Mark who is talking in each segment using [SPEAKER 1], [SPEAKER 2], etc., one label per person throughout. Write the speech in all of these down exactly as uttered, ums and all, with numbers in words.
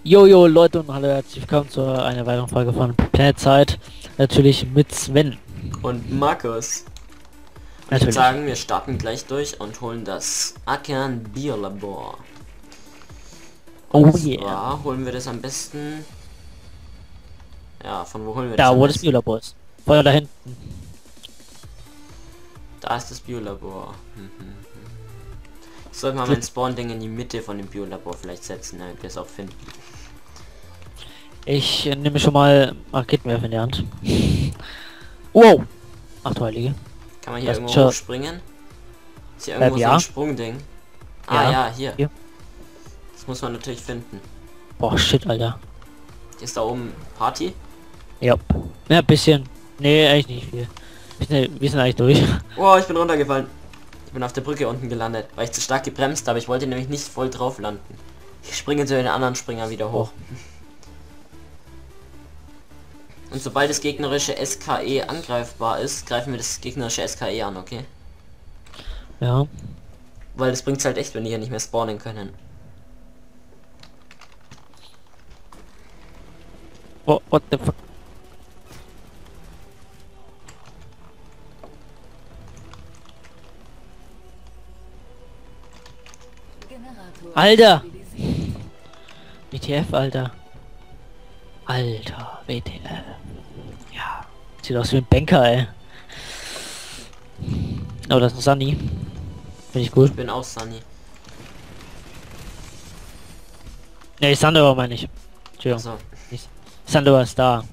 [SPEAKER 1] Jojo Leute und hallo, herzlich willkommen zu einer weiteren Folge von Planet Zeit. Natürlich mit Sven.
[SPEAKER 2] Und Markus. Und ich würde
[SPEAKER 1] Natürlich.
[SPEAKER 2] sagen, wir starten gleich durch und holen das Ackern Biolabor.
[SPEAKER 1] Oh
[SPEAKER 2] Und
[SPEAKER 1] yeah.
[SPEAKER 2] zwar holen wir das am besten. Ja, von wo holen wir das?
[SPEAKER 1] Da,
[SPEAKER 2] am
[SPEAKER 1] wo das
[SPEAKER 2] besten?
[SPEAKER 1] Biolabor ist. Feuer da hinten.
[SPEAKER 2] Da ist das Biolabor. Mhm, mhm. Ich sollte mal mein Spawn-Ding in die Mitte von dem Biolabor vielleicht setzen, damit wir es auch finden.
[SPEAKER 1] Ich äh, nehme schon mal Raketenwerfer in die Hand. Wow. Ach du Heilige.
[SPEAKER 2] Kann man hier
[SPEAKER 1] Das
[SPEAKER 2] irgendwo
[SPEAKER 1] schon-
[SPEAKER 2] hochspringen? Ist hier
[SPEAKER 1] Ähm,
[SPEAKER 2] irgendwo so
[SPEAKER 1] ja.
[SPEAKER 2] ein Sprungding? Ah
[SPEAKER 1] Ja.
[SPEAKER 2] ja, hier.
[SPEAKER 1] Hier.
[SPEAKER 2] Das muss man natürlich finden.
[SPEAKER 1] Boah, shit, Alter.
[SPEAKER 2] Ist da oben Party?
[SPEAKER 1] Ja. Ja, ein bisschen. Nee, eigentlich nicht viel. Wir sind, wir sind eigentlich durch.
[SPEAKER 2] Oh, ich bin runtergefallen. Ich bin auf der Brücke unten gelandet, weil ich zu stark gebremst habe. Ich wollte nämlich nicht voll drauf landen. Ich springe zu den anderen Springer wieder hoch. Und sobald das gegnerische S K E angreifbar ist, greifen wir das gegnerische S K E an, okay?
[SPEAKER 1] Ja.
[SPEAKER 2] Weil das bringt halt echt, wenn die hier nicht mehr spawnen können.
[SPEAKER 1] Oh, what the fuck. Alter! W T F, Alter. Alter, W T F. Ja. Sieht aus wie ein Banker, ey. Oh, das ist Sunny. Finde ich gut.
[SPEAKER 2] Ich bin auch Sunny.
[SPEAKER 1] Ne, Sandover meine ich. Entschuldigung.
[SPEAKER 2] Also,
[SPEAKER 1] Sandover ist da.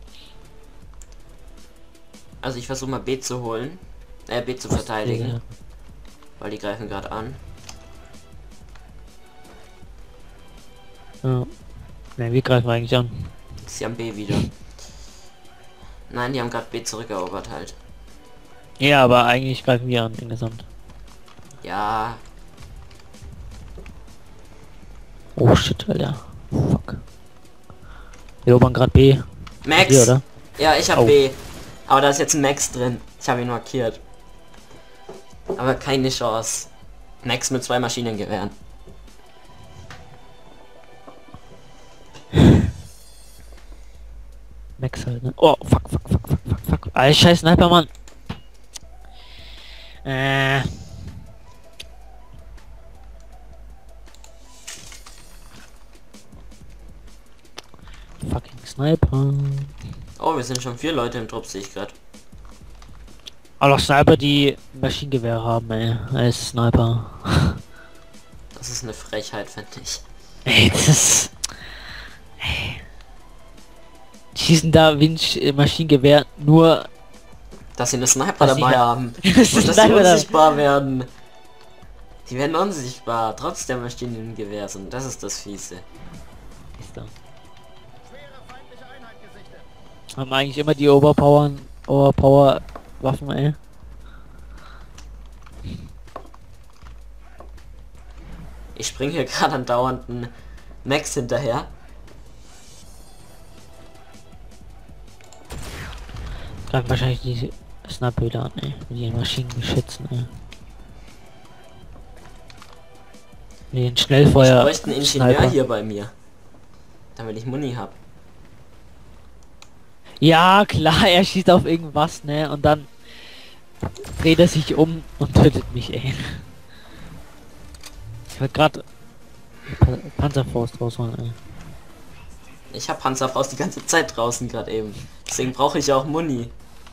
[SPEAKER 2] also ich versuche mal B zu holen. Äh, B zu verteidigen. Weil die greifen gerade an.
[SPEAKER 1] Ja. Ne, wir greifen eigentlich an.
[SPEAKER 2] Sie haben B wieder. Nein, die haben gerade B zurückerobert halt.
[SPEAKER 1] Ja, aber eigentlich greifen wir an, insgesamt.
[SPEAKER 2] Ja,
[SPEAKER 1] Oh shit, Alter. Fuck. Wir erobern gerade B.
[SPEAKER 2] Max!
[SPEAKER 1] Hier, oder?
[SPEAKER 2] Ja, ich habe
[SPEAKER 1] Oh.
[SPEAKER 2] B. Aber da ist jetzt ein Max drin. Ich habe ihn markiert. Aber keine Chance. Max mit zwei Maschinengewehren.
[SPEAKER 1] Max halt, ne? Oh, fuck, fuck, fuck, fuck, fuck, fuck. Alter, scheiß Sniper, Mann. Äh. Fucking Sniper.
[SPEAKER 2] Oh, wir sind schon vier Leute im Trupp, sehe ich gerade.
[SPEAKER 1] Aber Sniper, die Maschinengewehr haben, ey. Als Sniper.
[SPEAKER 2] Das ist eine Frechheit, finde ich.
[SPEAKER 1] Ey, das ist... Ey. Die schießen da wie ein Sch- Maschinengewehr, nur...
[SPEAKER 2] Dass sie eine Sniper
[SPEAKER 1] Dass sie
[SPEAKER 2] dabei
[SPEAKER 1] ha-
[SPEAKER 2] haben.
[SPEAKER 1] Das
[SPEAKER 2] Und
[SPEAKER 1] ist
[SPEAKER 2] dass sie
[SPEAKER 1] Sniper da-
[SPEAKER 2] unsichtbar werden. Die werden unsichtbar, trotz der Maschinengewehrs. Und das ist das Fiese.
[SPEAKER 1] Ist da. Haben eigentlich immer die Overpower, Overpower Waffen, ey.
[SPEAKER 2] Ich springe hier gerade andauernd einen Max hinterher.
[SPEAKER 1] Greifen wahrscheinlich die Sniper wieder an, ey. Mit ihren Maschinengeschützen, ey. Mit den
[SPEAKER 2] Ich
[SPEAKER 1] Schnellfeuer.
[SPEAKER 2] bräuchte einen Ingenieur
[SPEAKER 1] Sniper.
[SPEAKER 2] hier bei mir. Damit ich Muni habe.
[SPEAKER 1] Ja, klar, er schießt auf irgendwas, ne? Und dann dreht er sich um und tötet mich, ey. Ich wollte gerade pa Panzerfaust rausholen, ey.
[SPEAKER 2] Ich habe Panzerfaust die ganze Zeit draußen gerade eben. Deswegen brauche ich auch Muni.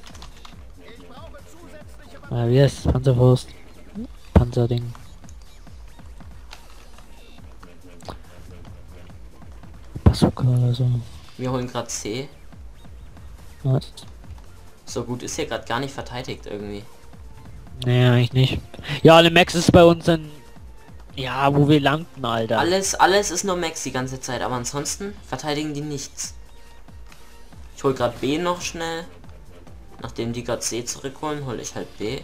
[SPEAKER 1] Ah, wie heißt das? Panzerfaust? Panzerding. Bazooka oder so.
[SPEAKER 2] Wir holen gerade C.
[SPEAKER 1] Was?
[SPEAKER 2] So gut ist hier gerade gar nicht verteidigt irgendwie.
[SPEAKER 1] Nee, eigentlich nicht. Ja, eine Max ist bei uns in... Ja, wo wir landen, Alter.
[SPEAKER 2] Alles, alles ist nur Max die ganze Zeit, aber ansonsten verteidigen die nichts. Ich hol gerade B noch schnell. Nachdem die gerade C zurückholen, hole ich halt B.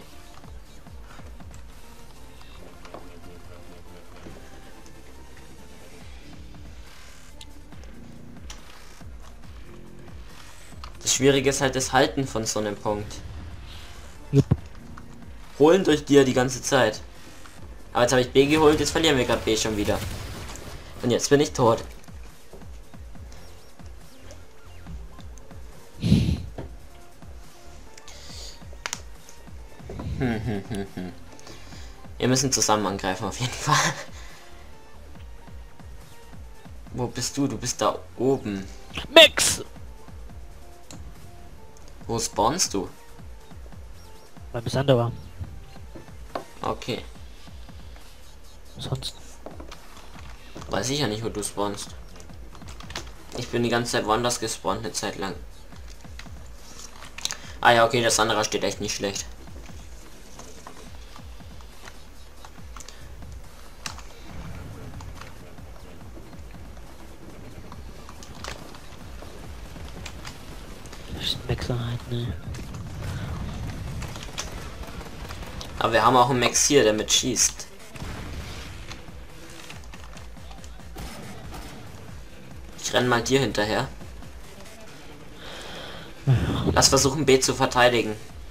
[SPEAKER 2] Das Schwierige ist halt das Halten von so einem Punkt.
[SPEAKER 1] Jupp.
[SPEAKER 2] Holen durch dir die ganze Zeit. Aber jetzt habe ich B geholt, jetzt verlieren wir gerade B schon wieder. Und jetzt bin ich tot. Hm, hm, hm, hm. Wir müssen zusammen angreifen auf jeden Fall. Wo bist du? Du bist da oben.
[SPEAKER 1] Max!
[SPEAKER 2] Wo spawnst du?
[SPEAKER 1] Beim Sander war.
[SPEAKER 2] Okay.
[SPEAKER 1] Sonst.
[SPEAKER 2] Weiß ich ja nicht, wo du spawnst. Ich bin die ganze Zeit woanders gespawnt, eine Zeit lang. Ah ja, okay, das andere steht echt nicht schlecht.
[SPEAKER 1] Maxer halt, ne.
[SPEAKER 2] Aber wir haben auch einen Max hier, der mit schießt. Ich renn mal dir hinterher. Lass versuchen, B zu verteidigen.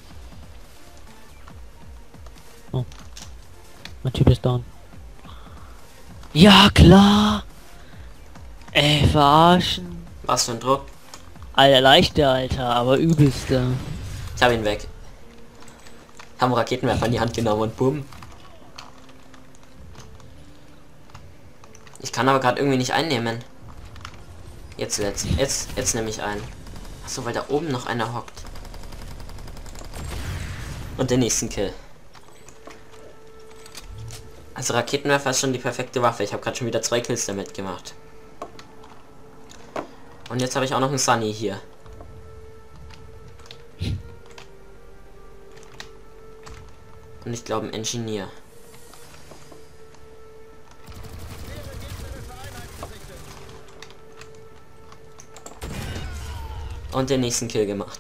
[SPEAKER 1] Oh. Mein Typ ist down. Ja, klar! Ey, verarschen.
[SPEAKER 2] Was für ein Druck.
[SPEAKER 1] Alter, leichter, Alter, aber übelster.
[SPEAKER 2] Ich habe ihn weg. Haben Raketenwerfer in die Hand genommen und bumm. Ich kann aber gerade irgendwie nicht einnehmen. Jetzt, jetzt, jetzt, jetzt nehme ich ein. Achso, weil da oben noch einer hockt. Und den nächsten Kill. Also Raketenwerfer ist schon die perfekte Waffe. Ich habe gerade schon wieder zwei Kills damit gemacht. Und jetzt habe ich auch noch einen Sunny hier. Und ich glaube, ein Engineer. Und den nächsten Kill gemacht.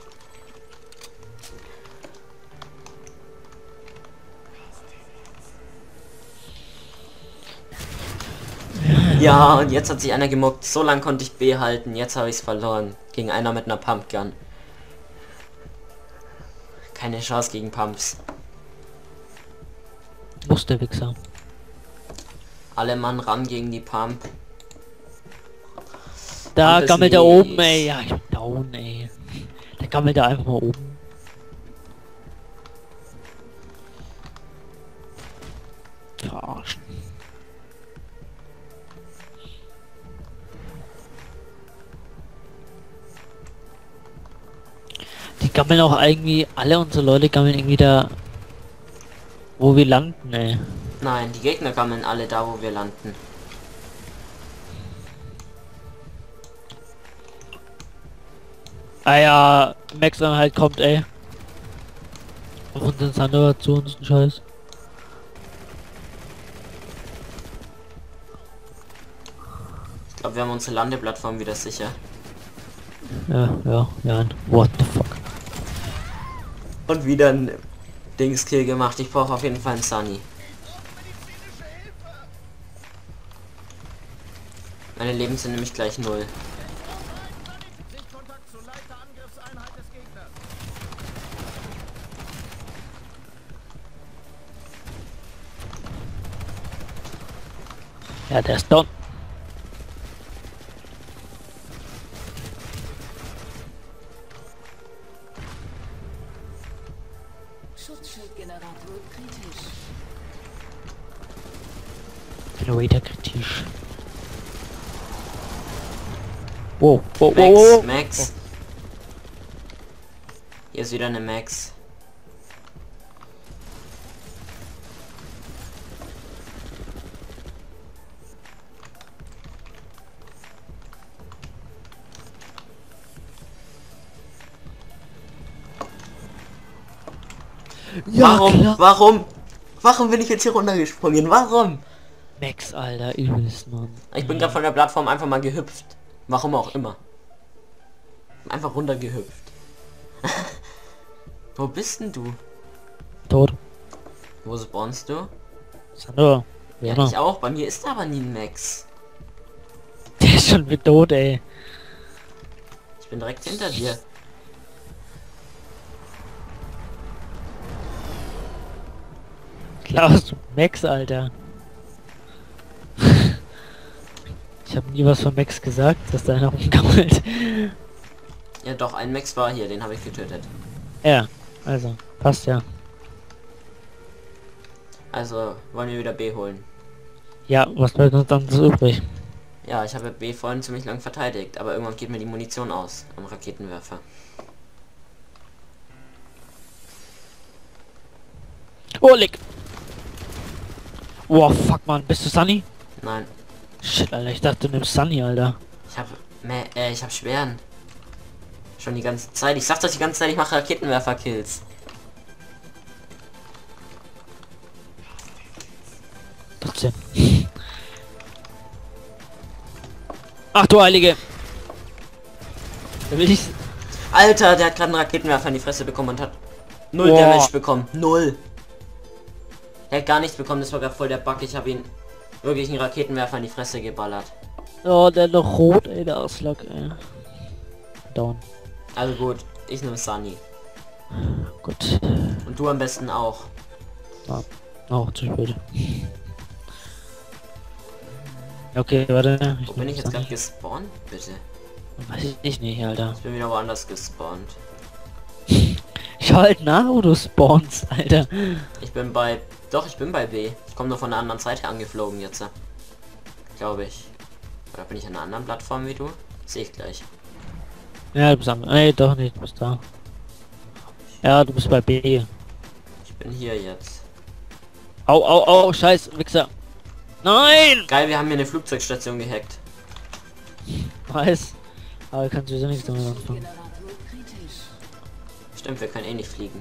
[SPEAKER 2] Ja, und jetzt hat sich einer gemuckt. So lange konnte ich B halten. Jetzt habe ich es verloren. Gegen einer mit einer Pumpgun. Keine Chance gegen Pumps.
[SPEAKER 1] Muss der Wichser.
[SPEAKER 2] Alle Mann ran gegen die Pump.
[SPEAKER 1] Da
[SPEAKER 2] Pump ist
[SPEAKER 1] gammelt er
[SPEAKER 2] mies.
[SPEAKER 1] oben, ey. Ja, ich bin down, ey. Der gammelt da einfach mal oben. Verarschen. Die gammeln auch irgendwie, alle unsere Leute gammeln irgendwie da, wo wir landen, ey.
[SPEAKER 2] Nein, die Gegner kamen alle da, wo wir landen.
[SPEAKER 1] Ah ja, Max dann halt kommt, ey. Auf unseren Sander zu uns, ein Scheiß.
[SPEAKER 2] Ich glaube, wir haben unsere Landeplattform wieder sicher.
[SPEAKER 1] Ja, ja, ja. What the fuck?
[SPEAKER 2] Und wieder ein Dingskill gemacht. Ich brauche auf jeden Fall einen Sunny. Meine Leben sind nämlich gleich null.
[SPEAKER 1] Ja, der ist down.
[SPEAKER 3] Schutzschildgenerator kritisch.
[SPEAKER 1] Generator kritisch. Wow, wow,
[SPEAKER 2] Max,
[SPEAKER 1] wow, wow.
[SPEAKER 2] Max. Hier ist wieder eine Max.
[SPEAKER 1] Ja,
[SPEAKER 2] Warum?
[SPEAKER 1] klar.
[SPEAKER 2] Warum? Warum bin ich jetzt hier runtergesprungen? Warum?
[SPEAKER 1] Max, Alter, übelst, Mann.
[SPEAKER 2] Ich bin gerade von der Plattform einfach mal gehüpft. Warum auch immer. Einfach runtergehüpft. Wo bist denn du?
[SPEAKER 1] Tot.
[SPEAKER 2] Wo spawnst du?
[SPEAKER 1] Sander.
[SPEAKER 2] Ja,
[SPEAKER 1] Ja,
[SPEAKER 2] ich auch. Bei mir ist aber nie ein Max.
[SPEAKER 1] der ist schon wieder tot, ey.
[SPEAKER 2] Ich bin direkt hinter dir.
[SPEAKER 1] Klar, hast du Max, Alter. Ich habe nie was von Max gesagt, dass da einer rumgammelt.
[SPEAKER 2] Ja doch, ein Max war hier, den habe ich getötet.
[SPEAKER 1] Ja, also, passt ja.
[SPEAKER 2] Also wollen wir wieder B holen.
[SPEAKER 1] Ja, was bleibt uns dann so übrig?
[SPEAKER 2] Ja, ich habe B vorhin ziemlich lang verteidigt, aber irgendwann geht mir die Munition aus am Raketenwerfer.
[SPEAKER 1] Oh, Lick! Oh, fuck, man. Bist du Sunny?
[SPEAKER 2] Nein,
[SPEAKER 1] Shit, Alter. Ich dachte, du nimmst Sunny, Alter.
[SPEAKER 2] ich habe mehr, äh, ich habe Schweren. Schon die ganze Zeit. Ich sag das die ganze Zeit, ich mache Raketenwerfer-Kills.
[SPEAKER 1] trotzdem. Ach du Heilige! Da will ich...
[SPEAKER 2] Alter, der hat gerade einen Raketenwerfer in die Fresse bekommen und hat null
[SPEAKER 1] Boah.
[SPEAKER 2] Damage bekommen. Null. Er hat gar nichts bekommen, das war gerade voll der Bug. Ich habe ihn wirklich einen Raketenwerfer in die Fresse geballert.
[SPEAKER 1] Oh, der noch rot, ey, der Auslag, ey. Down.
[SPEAKER 2] Also gut, ich nehme Sunny.
[SPEAKER 1] Gut.
[SPEAKER 2] Und du am besten auch.
[SPEAKER 1] Ah, oh, zu spät. Okay, warte.
[SPEAKER 2] Wo bin ich jetzt gerade
[SPEAKER 1] gerade?
[SPEAKER 2] gespawnt? Bitte.
[SPEAKER 1] Weiß ich nicht, Alter.
[SPEAKER 2] Ich bin wieder woanders gespawnt.
[SPEAKER 1] Schau halt nach, wo du spawnst, Alter.
[SPEAKER 2] Ich bin bei... Doch, ich bin bei B. Ich komme nur von der anderen Seite angeflogen jetzt. Glaube ich. Oder bin ich an einer anderen Plattform wie du? Sehe ich gleich.
[SPEAKER 1] Ja, du bist am... Nee, doch nicht, du bist da. Ja, du bist bei B.
[SPEAKER 2] Ich bin hier jetzt.
[SPEAKER 1] Au, au, au, scheiß Wichser. Nein!
[SPEAKER 2] Geil, wir haben hier eine Flugzeugstation gehackt.
[SPEAKER 1] Weiß. Aber kannst du so nichts damit anfangen.
[SPEAKER 3] Schutzschildgenerator kritisch.
[SPEAKER 2] Stimmt, wir können eh nicht fliegen.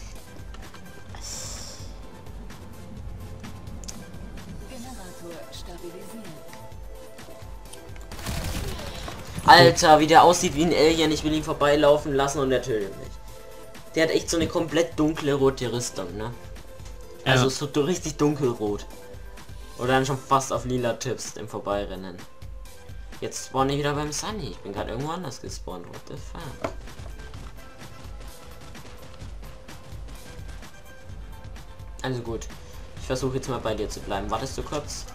[SPEAKER 3] Generator stabilisiert.
[SPEAKER 2] Alter, wie der aussieht wie ein Alien. Ich will ihn vorbeilaufen lassen und er tötet mich. Der hat echt so eine komplett dunkle rote Rüstung, ne? Also
[SPEAKER 1] Ja.
[SPEAKER 2] so du- richtig dunkelrot. Oder dann schon fast auf lila Tipps im Vorbeirennen. Jetzt spawn ich wieder beim Sunny. Ich bin gerade irgendwo anders gespawnt. What the fuck? Also gut. Ich versuche jetzt mal bei dir zu bleiben. Wartest du kurz?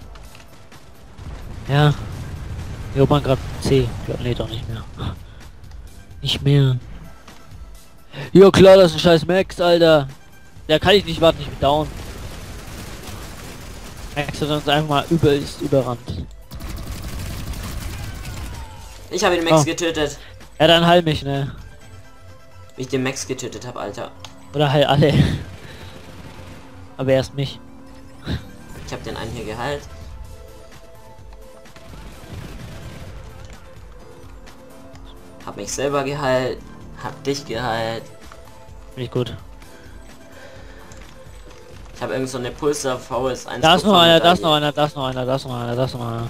[SPEAKER 1] Ja. Wir oben gerade C. Glaub, nee, doch nicht mehr. Nicht mehr. Ja klar, das ist ein scheiß Max, Alter. Der kann ich nicht warten, ich bin down. Max hat uns einfach mal übelst überrannt.
[SPEAKER 2] Ich habe den Max
[SPEAKER 1] Oh.
[SPEAKER 2] getötet.
[SPEAKER 1] Ja, dann heil mich, ne?
[SPEAKER 2] Wie ich den Max getötet habe, Alter.
[SPEAKER 1] Oder heil alle. Aber erst mich.
[SPEAKER 2] Ich habe den einen hier geheilt. Hab mich selber geheilt. Hab dich geheilt.
[SPEAKER 1] Finde ich gut.
[SPEAKER 2] Ich habe irgend so eine Pulsar V S eins.
[SPEAKER 1] Da ist noch einer, da ist noch einer, da ist noch einer, da ist noch einer, da ist noch einer.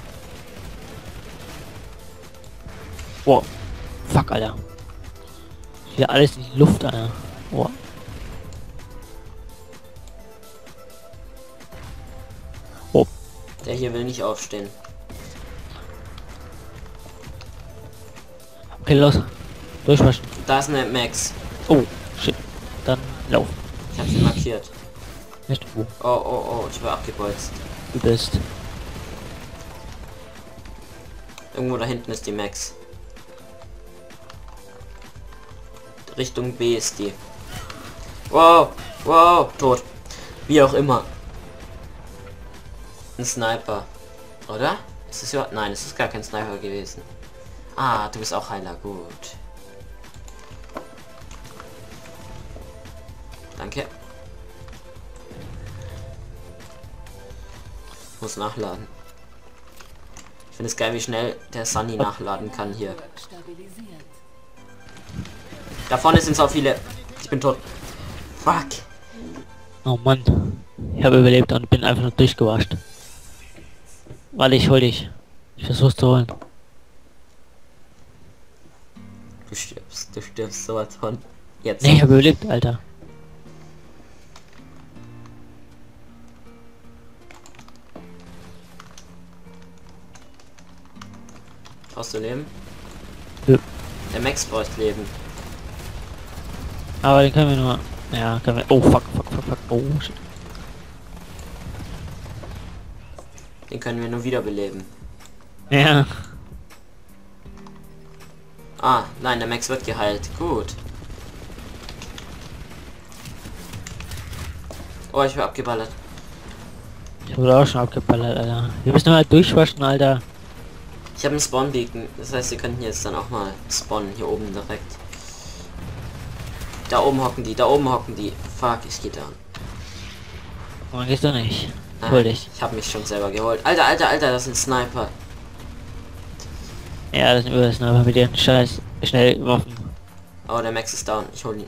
[SPEAKER 1] Wow. Fuck, Alter. Hier alles in die Luft, Alter. Wow. Oh.
[SPEAKER 2] Der hier will nicht aufstehen.
[SPEAKER 1] Okay, los. Durchwaschen.
[SPEAKER 2] Da ist eine Max.
[SPEAKER 1] Oh, shit. Dann lauf.
[SPEAKER 2] Ich habe sie markiert.
[SPEAKER 1] Nicht wo.
[SPEAKER 2] Oh, oh, oh, ich war abgebolzt.
[SPEAKER 1] Du bist.
[SPEAKER 2] Irgendwo da hinten ist die Max. Richtung B ist die. Wow, wow, tot. Wie auch immer. Ein Sniper. Oder? Ist es ja... Nein, es ist gar kein Sniper gewesen. Ah, du bist auch Heiler. Gut. Danke. Muss nachladen. Ich finde es geil, wie schnell der Sunny nachladen kann hier.
[SPEAKER 3] Stabilisiert.
[SPEAKER 2] Da vorne sind so viele. Ich bin tot. Fuck.
[SPEAKER 1] Oh Mann. Ich habe überlebt und bin einfach nur durchgewascht. Warte, ich hol dich. Ich versuch's zu holen.
[SPEAKER 2] Du stirbst. Du stirbst sowas von. Jetzt.
[SPEAKER 1] Nee, ich habe überlebt, Alter.
[SPEAKER 2] Brauchst du Leben?
[SPEAKER 1] Nö.
[SPEAKER 2] Der Max braucht Leben.
[SPEAKER 1] Aber den können wir nur... Ja, können wir... Oh, fuck, fuck, fuck, fuck. Oh, shit.
[SPEAKER 2] Den können wir nur wiederbeleben.
[SPEAKER 1] Ja.
[SPEAKER 2] Ah, nein, der Max wird geheilt. Gut. Oh, ich war abgeballert.
[SPEAKER 1] Ich wurde auch schon abgeballert, Alter. Wir müssen mal durchwaschen, Alter.
[SPEAKER 2] Ich habe einen Spawn-Beacon, das heißt, wir könnten jetzt dann auch mal spawnen, hier oben direkt. Da oben hocken die, da oben hocken die. Fuck, ich geh down.
[SPEAKER 1] Warum gehst du nicht?
[SPEAKER 2] Ah,
[SPEAKER 1] Hol dich.
[SPEAKER 2] ich habe mich schon selber geholt. Alter, alter, alter, das sind Sniper.
[SPEAKER 1] Ja, das sind übelst, aber mit ihren scheiß schnell Waffen.
[SPEAKER 2] Oh, der Max ist down, ich hol ihn.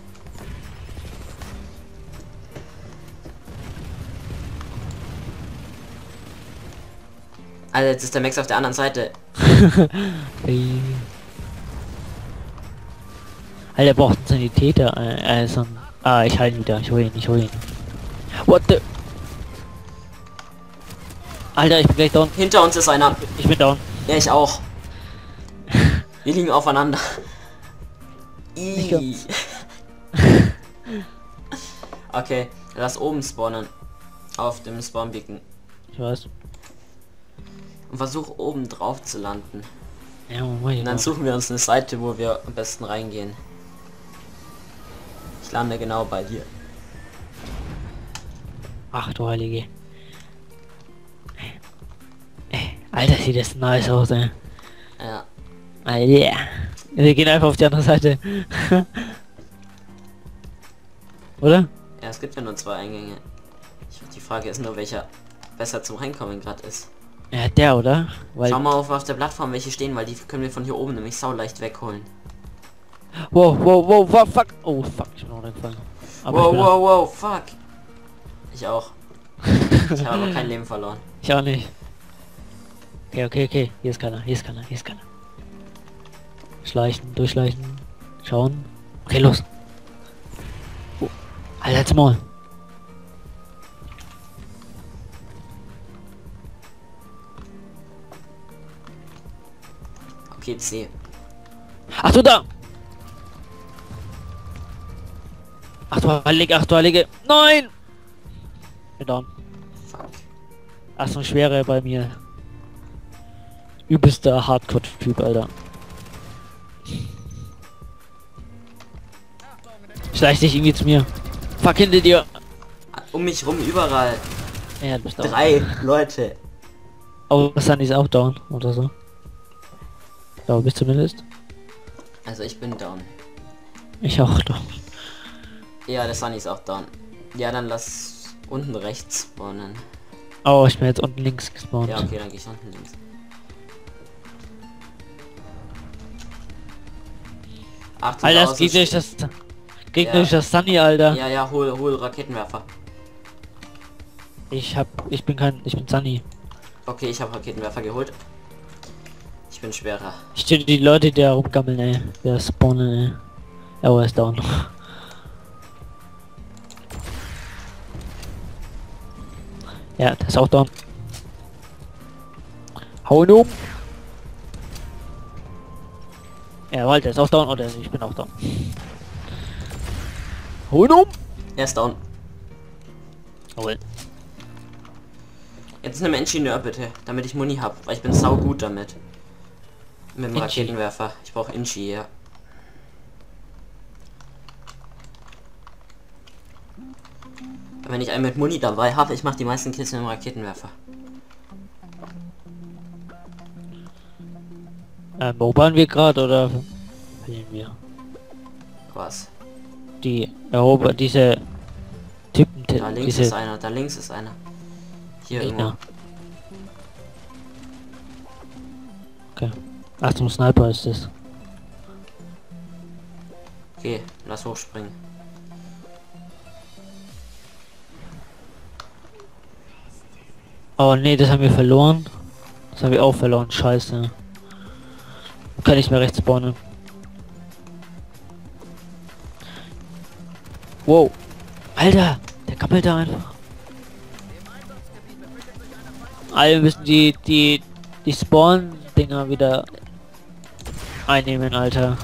[SPEAKER 2] Alter, jetzt ist der Max auf der anderen Seite.
[SPEAKER 1] Ey. Alter, braucht einen Sanitäter. Äh, äh, so ein... Ah, ich halte ihn wieder. Ich hol ihn, ich hol ihn. What the... Alter, ich bin gleich down.
[SPEAKER 2] Hinter uns ist einer.
[SPEAKER 1] Ich bin down.
[SPEAKER 2] Ja, ich auch. Wir liegen aufeinander.
[SPEAKER 1] Nicht
[SPEAKER 2] Ih. Okay, lass oben spawnen. Auf dem Spawn-Beacon.
[SPEAKER 1] Ich weiß.
[SPEAKER 2] Und versuch oben drauf zu landen.
[SPEAKER 1] Ja, Moment.
[SPEAKER 2] Und dann suchen wir uns eine Seite, wo wir am besten reingehen. Ich lande genau bei dir.
[SPEAKER 1] Ach du Heilige. Ey, Alter, sieht das nice aus, ey.
[SPEAKER 2] Ja.
[SPEAKER 1] Alter. Wir gehen einfach auf die andere Seite. Oder?
[SPEAKER 2] Ja, es gibt ja nur zwei Eingänge. Ich, die Frage ist nur, welcher besser zum Reinkommen gerade ist.
[SPEAKER 1] Ja, der, oder? Weil...
[SPEAKER 2] Schau mal auf, auf der Plattform, welche stehen, weil die können wir von hier oben nämlich sau leicht wegholen.
[SPEAKER 1] Wow, wow, wow, wow, fuck. Oh, fuck, ich bin auch reingefallen. Aber ich
[SPEAKER 2] Wow,
[SPEAKER 1] bin
[SPEAKER 2] wow, wow, fuck. Ich auch. Ich habe aber kein Leben verloren.
[SPEAKER 1] Ich auch nicht. Okay, okay, okay. Hier ist keiner, hier ist keiner, hier ist keiner. Schleichen, durchschleichen. Schauen. Okay, los. Oh. Alter, jetzt mal.
[SPEAKER 2] Okay, C.
[SPEAKER 1] Ach du da! Ach du Heilige, ach du Heilige. Nein! Bin down.
[SPEAKER 2] Fuck.
[SPEAKER 1] Ach so, schwere bei mir. Übelster Hardcore-Typ, Alter. Schleich dich irgendwie zu mir. Fuck hinter dir.
[SPEAKER 2] Um mich rum überall.
[SPEAKER 1] Ja, du bist down.
[SPEAKER 2] Drei Leute.
[SPEAKER 1] Oh, Sunny ist auch down, oder so. Da bist du zumindest.
[SPEAKER 2] Also ich bin down.
[SPEAKER 1] Ich auch down.
[SPEAKER 2] Ja, der Sunny ist auch down. Ja, dann lass unten rechts spawnen.
[SPEAKER 1] Oh, ich bin jetzt unten links gespawnt.
[SPEAKER 2] Ja, okay, dann geh ich unten links. Achtung,
[SPEAKER 1] Alter,
[SPEAKER 2] da
[SPEAKER 1] das
[SPEAKER 2] außen
[SPEAKER 1] geht durch
[SPEAKER 2] steht-
[SPEAKER 1] das... Geht
[SPEAKER 2] Ja.
[SPEAKER 1] durch das Sunny, Alter.
[SPEAKER 2] Ja, ja, hol, hol Raketenwerfer.
[SPEAKER 1] Ich hab... Ich bin kein... Ich bin Sunny.
[SPEAKER 2] Okay, ich habe Raketenwerfer geholt. Ich bin schwerer.
[SPEAKER 1] Ich stehe die Leute, die da rumgammeln, ey. Der spawnen, ey. Oh, er ist down. Ja, der ist auch down. Hau ihn um. Ja, Walter ist auch down. Oder ich bin auch down. Hau ihn um.
[SPEAKER 2] Er ist down.
[SPEAKER 1] Jawohl.
[SPEAKER 2] Jetzt nimm Ingenieur bitte, damit ich Muni hab, weil ich bin sau gut damit. Mit dem
[SPEAKER 1] Inchi.
[SPEAKER 2] Raketenwerfer. Ich brauche Inchi, ja. Wenn ich einen mit Muni dabei habe, ich mache die meisten Kills mit dem Raketenwerfer.
[SPEAKER 1] Ähm, erobern wir gerade oder verlieren wir?
[SPEAKER 2] Was?
[SPEAKER 1] Die Erober, diese Typen,
[SPEAKER 2] Da links
[SPEAKER 1] diese
[SPEAKER 2] ist einer, da links ist einer. Hier irgendwo.
[SPEAKER 1] Gegner. Okay. Achtung, Sniper ist es.
[SPEAKER 2] Okay, lass hochspringen.
[SPEAKER 1] Oh nee, das haben wir verloren. Das haben wir auch verloren, scheiße. Kann ich mehr rechts spawnen. Wow. Alter, der kappelt da einfach. Alle müssen die, die, die Spawn-Dinger wieder einnehmen, Alter.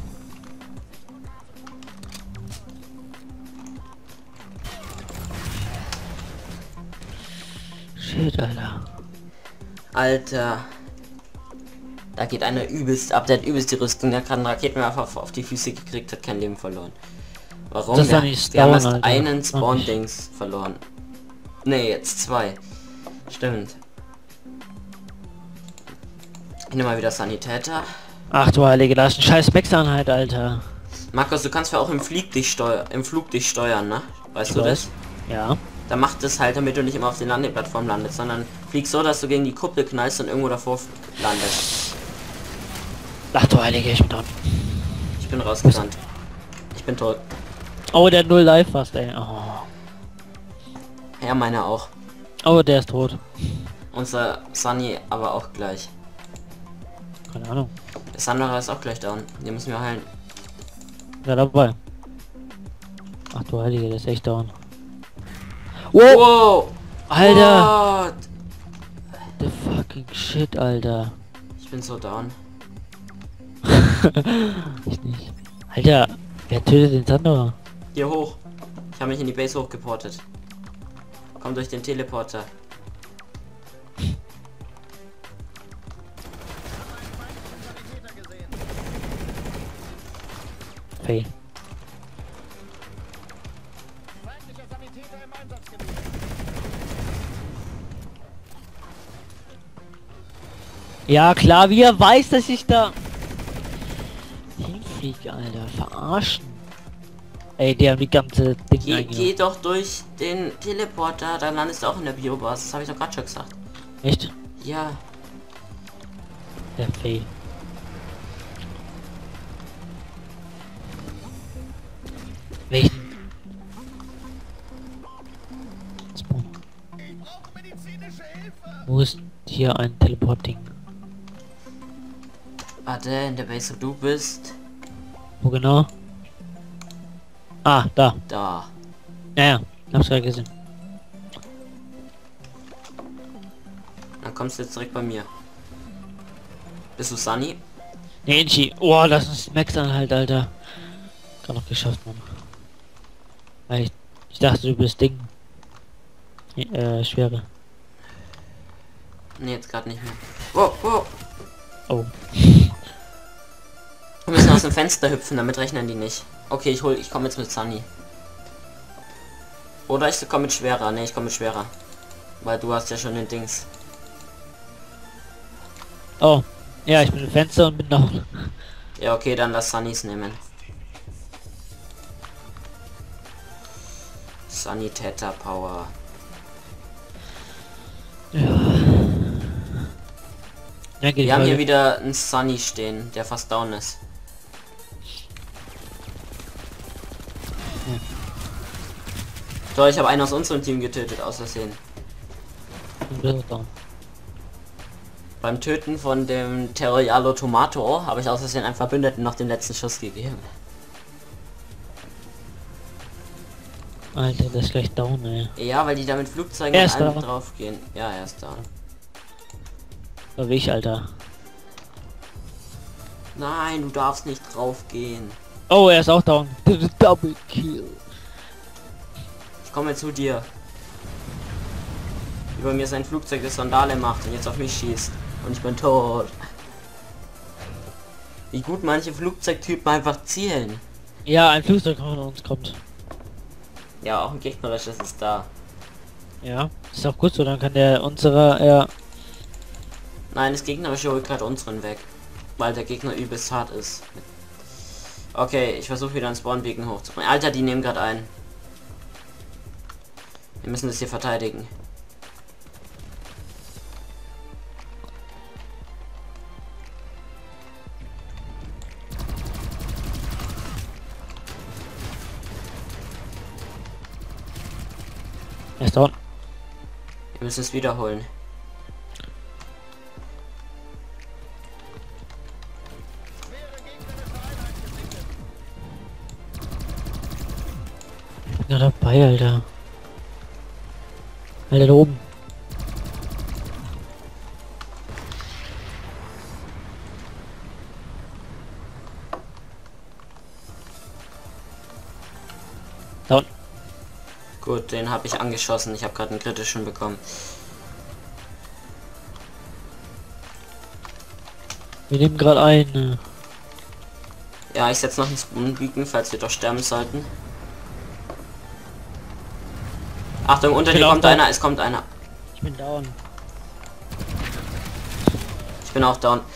[SPEAKER 1] Shit, Alter.
[SPEAKER 2] Alter. Da geht einer übelst ab, der hat übelst die Rüstung, der kann einen Raketenwerfer auf, auf die Füße gekriegt, hat kein Leben verloren. Warum?
[SPEAKER 1] Das ist
[SPEAKER 2] Wir,
[SPEAKER 1] doch nicht
[SPEAKER 2] wir haben
[SPEAKER 1] down,
[SPEAKER 2] erst
[SPEAKER 1] Alter.
[SPEAKER 2] einen
[SPEAKER 1] Noch nicht.
[SPEAKER 2] Spawn-Dings verloren. Ne, jetzt zwei. Stimmt. Ich nehme mal wieder Sanitäter.
[SPEAKER 1] Ach du Heilige, da ist ein scheiß Max-Einheit, Alter.
[SPEAKER 2] Markus, du kannst ja auch im Flug dich steuern, im Flug dich steuern, ne? Weißt
[SPEAKER 1] Ich
[SPEAKER 2] du
[SPEAKER 1] weiß.
[SPEAKER 2] das?
[SPEAKER 1] Ja.
[SPEAKER 2] Dann macht es halt, damit du nicht immer auf den Landeplattform landest, sondern fliegst so, dass du gegen die Kuppel knallst und irgendwo davor landest.
[SPEAKER 1] Ach du Heilige, ich bin tot.
[SPEAKER 2] Ich bin rausgerannt. Ich bin tot.
[SPEAKER 1] Oh, der hat null Life fast, ey. Oh.
[SPEAKER 2] Ja, meiner auch.
[SPEAKER 1] Oh, der ist tot.
[SPEAKER 2] Unser Sunny aber auch gleich.
[SPEAKER 1] Keine Ahnung.
[SPEAKER 2] Der Sandra ist auch gleich down. Den müssen wir heilen.
[SPEAKER 1] Ja, dabei. Ach du Heilige, der ist echt down. Wow!
[SPEAKER 2] Wow!
[SPEAKER 1] Alter!
[SPEAKER 2] What?
[SPEAKER 1] The fucking shit, Alter.
[SPEAKER 2] Ich bin so down.
[SPEAKER 1] Ich nicht. Alter, wer tötet den Sandra?
[SPEAKER 2] Hier hoch. Ich habe mich in die Base hochgeportet. Komm durch den Teleporter.
[SPEAKER 1] Fail. Ja klar, wie er weiß, dass ich da hinfliege, Alter. Verarschen. Ey, die haben die ganze Ding
[SPEAKER 2] Geh,
[SPEAKER 1] eingenommen.
[SPEAKER 2] geh doch durch den Teleporter, dann landest du auch in der Biobasis. Das habe ich doch gerade schon gesagt.
[SPEAKER 1] Echt?
[SPEAKER 2] Ja.
[SPEAKER 1] Der Fail. Welchen? Spawn. Wo ist hier ein Teleporting?
[SPEAKER 2] Warte, in der Base, wo du bist.
[SPEAKER 1] Wo genau? Ah, da.
[SPEAKER 2] Da.
[SPEAKER 1] Ja, ja. Hab's gerade gesehen.
[SPEAKER 2] Dann kommst du jetzt direkt bei mir. Bist du Sunny?
[SPEAKER 1] Nee, Inchi. Oh, das ist Max-Anhalt, Alter. Gerade noch geschafft, Mann. Weil ich, ich dachte, du bist Ding. Äh, Schwere.
[SPEAKER 2] Ne, jetzt gerade nicht mehr. Wow, wow.
[SPEAKER 1] Oh.
[SPEAKER 2] Wir müssen aus dem Fenster hüpfen, damit rechnen die nicht. Okay, ich hol, ich komme jetzt mit Sunny. Oder ich komme mit schwerer. Ne, ich komme mit schwerer. Weil du hast ja schon den Dings.
[SPEAKER 1] Oh. Ja, ich bin im Fenster und bin noch.
[SPEAKER 2] Ja, okay, dann lass Sunnys nehmen. Sanitäter Power.
[SPEAKER 1] Ja. Ja, geht
[SPEAKER 2] Wir haben
[SPEAKER 1] weiter.
[SPEAKER 2] hier wieder einen Sunny stehen, der fast down ist.
[SPEAKER 1] Ja.
[SPEAKER 2] So, ich habe einen aus unserem Team getötet, aus Versehen.
[SPEAKER 1] Und der ist down.
[SPEAKER 2] Beim Töten von dem Terrialo Tomato habe ich aus Versehen einen Verbündeten noch den letzten Schuss gegeben.
[SPEAKER 1] Alter, der ist gleich down, ey.
[SPEAKER 2] Ja, weil die da mit Flugzeugen
[SPEAKER 1] Er
[SPEAKER 2] und
[SPEAKER 1] ist
[SPEAKER 2] allem
[SPEAKER 1] down.
[SPEAKER 2] drauf gehen. Ja, er ist down.
[SPEAKER 1] So wie ich, Alter.
[SPEAKER 2] Nein, du darfst nicht drauf gehen.
[SPEAKER 1] Oh, er ist auch down. Double Kill.
[SPEAKER 2] Ich komme zu dir. Über mir sein Flugzeug das Sandale macht und jetzt auf mich schießt. Und ich bin tot. Wie gut manche Flugzeugtypen einfach zielen.
[SPEAKER 1] Ja, ein Flugzeug von uns kommt.
[SPEAKER 2] Ja, auch ein gegnerisches ist da.
[SPEAKER 1] Ja, ist auch gut so, dann kann der unsere, ja.
[SPEAKER 2] Nein, das gegnerische holt gerade unseren weg. Weil der Gegner übelst hart ist. Okay, ich versuche wieder einen Spawnbeacon hochzubringen. Alter, die nehmen gerade ein. Wir müssen das hier verteidigen.
[SPEAKER 1] Er ist down.
[SPEAKER 2] Wir müssen es wiederholen.
[SPEAKER 1] Ich bin da dabei, Alter. Alter, da oben. Down.
[SPEAKER 2] Gut, den habe ich angeschossen. Ich habe gerade einen kritischen bekommen.
[SPEAKER 1] Wir nehmen gerade ein.
[SPEAKER 2] Ja, ich setze noch einen Spawnbeacon, falls wir doch sterben sollten. Achtung, unter
[SPEAKER 1] Ich bin
[SPEAKER 2] dir
[SPEAKER 1] auch
[SPEAKER 2] kommt
[SPEAKER 1] da.
[SPEAKER 2] einer, es kommt einer.
[SPEAKER 1] Ich bin down.
[SPEAKER 2] Ich bin auch down.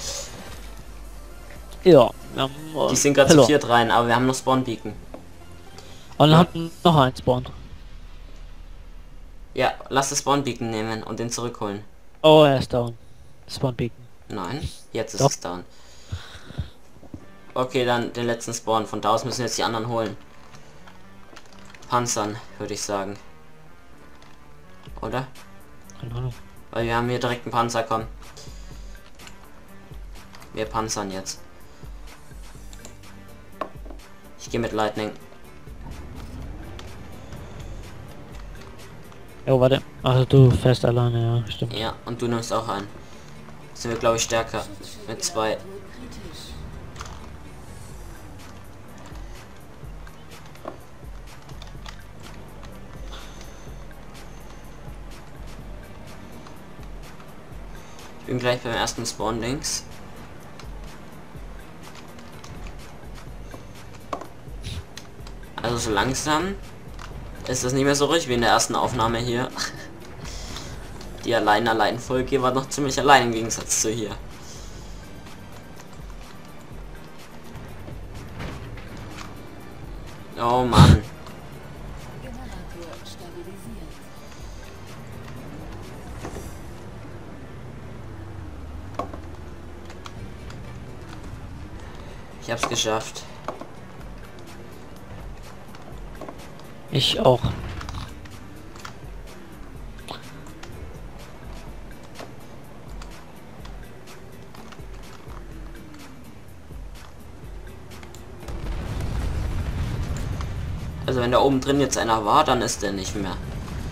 [SPEAKER 1] Ja. Wir haben, äh,
[SPEAKER 2] Die sind gerade zu
[SPEAKER 1] verloren.
[SPEAKER 2] viert rein, aber wir haben noch Spawn Beacon.
[SPEAKER 1] Und dann
[SPEAKER 2] Ja.
[SPEAKER 1] haben noch ein Spawn.
[SPEAKER 2] Ja, lass das Spawn Beacon nehmen und den zurückholen.
[SPEAKER 1] Oh, er ist down. Spawn Beacon.
[SPEAKER 2] Nein, jetzt ist
[SPEAKER 1] Doch.
[SPEAKER 2] es down. Okay, dann den letzten Spawn. Von da aus müssen wir jetzt die anderen holen. Panzern, würde ich sagen. Oder?
[SPEAKER 1] Keine Ahnung.
[SPEAKER 2] Weil wir haben hier direkt einen Panzer, komm. Wir panzern jetzt. Ich gehe mit Lightning.
[SPEAKER 1] Oh, warte. Also du fährst alleine, ja, stimmt.
[SPEAKER 2] Ja, und du nimmst auch ein. Sind wir, glaube ich, stärker. Mit zwei.
[SPEAKER 3] Kritisch.
[SPEAKER 2] Ich bin gleich beim ersten Spawn links. Also so langsam ist das nicht mehr so ruhig wie in der ersten Aufnahme hier. Die allein allein Folge war noch ziemlich allein im Gegensatz zu hier. Oh Mann.
[SPEAKER 3] Generator stabilisiert.
[SPEAKER 2] Ich hab's geschafft.
[SPEAKER 1] Ich auch.
[SPEAKER 2] Also wenn da oben drin jetzt einer war, dann ist der nicht mehr.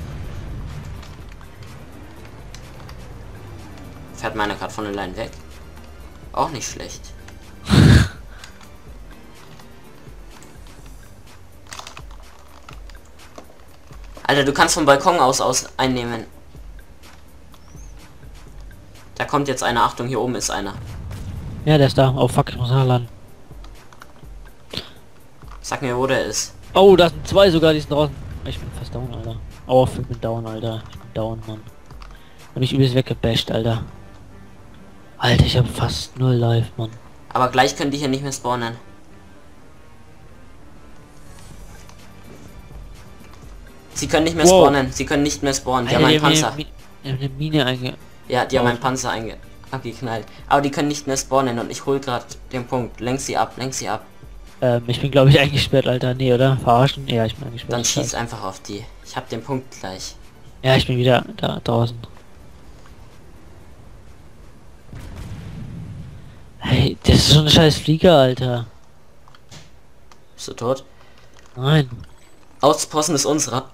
[SPEAKER 2] Fährt meiner gerade von allein weg. Auch nicht schlecht. Alter, du kannst vom Balkon aus aus einnehmen. Da kommt jetzt einer. Achtung, hier oben ist einer.
[SPEAKER 1] Ja, der ist da. Oh fuck, ich muss nachladen.
[SPEAKER 2] Sag mir, wo der ist.
[SPEAKER 1] Oh, da sind zwei sogar, die sind draußen. Ich bin fast down, Alter. Oh, ich bin down, Alter. Ich bin down, Mann. Hab ich übelst weggebasht, Alter. Alter, ich hab fast null live, Mann.
[SPEAKER 2] Aber gleich können die hier nicht mehr spawnen. Sie können nicht mehr
[SPEAKER 1] Wow.
[SPEAKER 2] spawnen. Sie können nicht mehr spawnen. Die haben einen
[SPEAKER 1] Alter, die
[SPEAKER 2] Panzer.
[SPEAKER 1] haben mir- die haben eine Mine einge...
[SPEAKER 2] Ja, die haben
[SPEAKER 1] Oh.
[SPEAKER 2] einen Panzer einge abgeknallt. Aber die können nicht mehr spawnen und ich hol gerade den Punkt. Lenk sie ab, lenk sie ab.
[SPEAKER 1] Ähm, ich bin glaube ich eingesperrt, Alter. Nee, oder? Verarschen? Ja, ich bin eingesperrt.
[SPEAKER 2] Dann schieß
[SPEAKER 1] Scheiße.
[SPEAKER 2] einfach auf die. Ich hab den Punkt gleich.
[SPEAKER 1] Ja, ich bin wieder da draußen. Hey, das ist so ein scheiß Flieger, Alter.
[SPEAKER 2] Bist du tot?
[SPEAKER 1] Nein.
[SPEAKER 2] Ausposten ist unserer.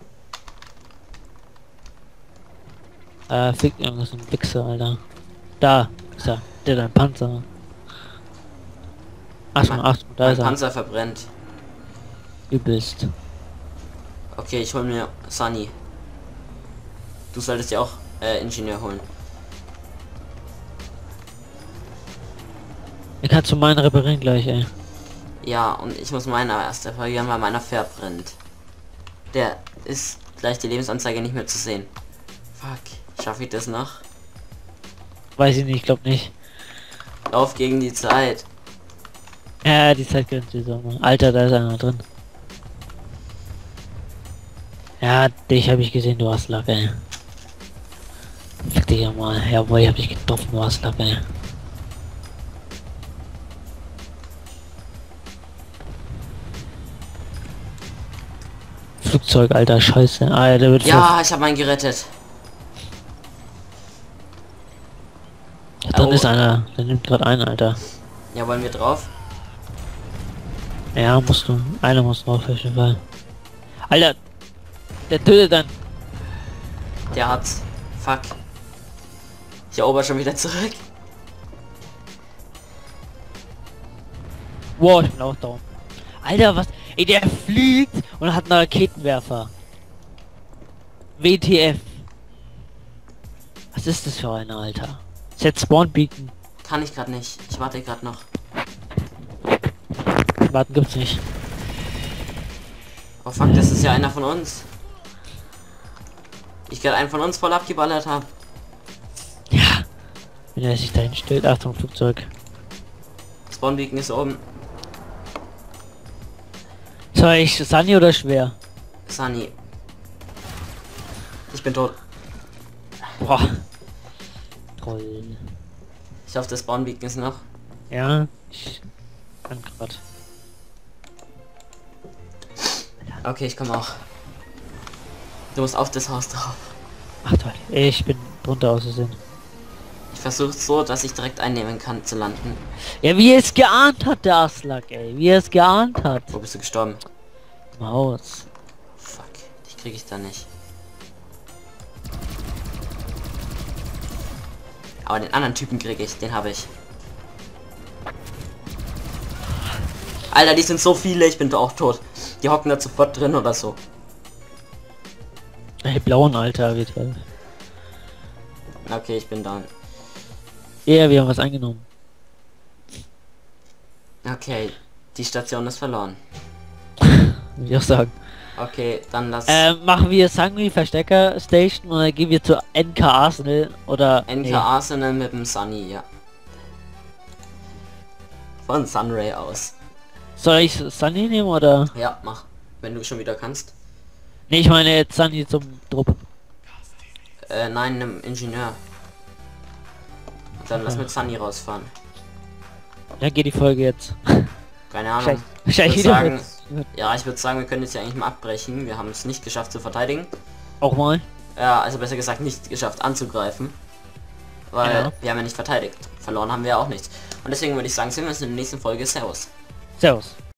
[SPEAKER 1] Äh, fick irgendwas, ein Wichser, Alter. Da ist er. Der dein Panzer. Achtung, Achtung, da
[SPEAKER 2] Mein
[SPEAKER 1] ist er.
[SPEAKER 2] Panzer verbrennt.
[SPEAKER 1] Du bist.
[SPEAKER 2] Okay, ich hol mir Sunny. Du solltest ja auch äh, Ingenieur holen.
[SPEAKER 1] Ich kannst du meinen reparieren gleich, ey.
[SPEAKER 2] Ja, und ich muss meinen aber erst reparieren, weil meiner verbrennt. Der ist gleich die Lebensanzeige nicht mehr zu sehen. Fuck, schaffe ich das noch?
[SPEAKER 1] Weiß ich nicht, ich glaube nicht.
[SPEAKER 2] Lauf gegen die Zeit.
[SPEAKER 1] Ja, die Zeit gehört so. Alter, da ist einer drin. Ja, dich habe ich gesehen, du hast Lack, ey. Fick dich ja mal. Jawohl, ich hab dich getroffen, du hast Lack, ey. Flugzeug, Alter, scheiße. Ah, ja, der wird
[SPEAKER 2] Ja, ich habe einen gerettet.
[SPEAKER 1] Ach, dann
[SPEAKER 2] Oh.
[SPEAKER 1] ist einer. Der nimmt gerade einen, Alter.
[SPEAKER 2] Ja, wollen wir drauf?
[SPEAKER 1] Ja, musst du. Einer muss drauf, auf jeden Fall. Alter! Der tötet dann.
[SPEAKER 2] Der hat's. Fuck. Ich erober schon wieder zurück.
[SPEAKER 1] Wow, ich bin auch down. Alter, was? Ey, der fliegt und hat einen Raketenwerfer. W T F. Was ist das für einer, Alter? Set Spawn Beacon.
[SPEAKER 2] Kann ich gerade nicht. Ich warte gerade noch.
[SPEAKER 1] Warten gibt's nicht.
[SPEAKER 2] Oh fuck, das ist ja einer von uns. Ich gerade einen von uns voll abgeballert habe.
[SPEAKER 1] Ja. Wenn er sich dahin stellt. Achtung, Flugzeug.
[SPEAKER 2] Spawn Beacon ist oben.
[SPEAKER 1] Soll ich Sunny oder schwer?
[SPEAKER 2] Sunny. Ich bin tot.
[SPEAKER 1] Boah. Toll.
[SPEAKER 2] Ich hoffe, das Spawn Beacon ist noch.
[SPEAKER 1] Ja. Ich kann grad.
[SPEAKER 2] Okay, ich komme auch. Du musst auf das Haus drauf.
[SPEAKER 1] Ach toll. Ich bin drunter ausgesehen.
[SPEAKER 2] Ich versuche so, dass ich direkt einnehmen kann zu landen.
[SPEAKER 1] Ja, wie er es geahnt hat, der Aslak, ey. Wie er es geahnt hat.
[SPEAKER 2] Wo bist du gestorben?
[SPEAKER 1] Maus.
[SPEAKER 2] Fuck, dich kriege ich da nicht. Aber den anderen Typen kriege ich, den habe ich. Alter, die sind so viele, ich bin doch auch tot. Die hocken da sofort drin oder so.
[SPEAKER 1] Ey, blauen Alter, wie toll.
[SPEAKER 2] Okay, ich bin down.
[SPEAKER 1] Ja, wir haben was eingenommen.
[SPEAKER 2] Okay, die Station ist verloren.
[SPEAKER 1] Würde ich auch sagen.
[SPEAKER 2] Okay, dann lass
[SPEAKER 1] Ähm, machen wir Sangri Verstecker Station oder gehen wir zu N K Arsenal oder
[SPEAKER 2] N K
[SPEAKER 1] nee.
[SPEAKER 2] Arsenal mit dem Sunny, ja. Von Sunray aus.
[SPEAKER 1] Soll ich Sunny nehmen oder?
[SPEAKER 2] Ja, mach. Wenn du schon wieder kannst.
[SPEAKER 1] Nee, ich meine jetzt Sunny zum Trupp.
[SPEAKER 2] Äh, nein, einem Ingenieur. Dann lass
[SPEAKER 1] Okay.
[SPEAKER 2] mit Sunny rausfahren.
[SPEAKER 1] Ja, geht die Folge jetzt.
[SPEAKER 2] Keine Ahnung.
[SPEAKER 1] Wahrscheinlich
[SPEAKER 2] Ich
[SPEAKER 1] wieder
[SPEAKER 2] würd
[SPEAKER 1] mit-
[SPEAKER 2] Ja, ich würde sagen, wir können jetzt ja eigentlich mal abbrechen. Wir haben es nicht geschafft zu verteidigen.
[SPEAKER 1] auch mal.
[SPEAKER 2] Ja, also besser gesagt nicht geschafft anzugreifen. Weil
[SPEAKER 1] Ja.
[SPEAKER 2] wir haben ja nicht verteidigt. Verloren haben wir ja auch nichts. Und deswegen würde ich sagen, sehen wir uns in der nächsten Folge. Servus.
[SPEAKER 1] Servus.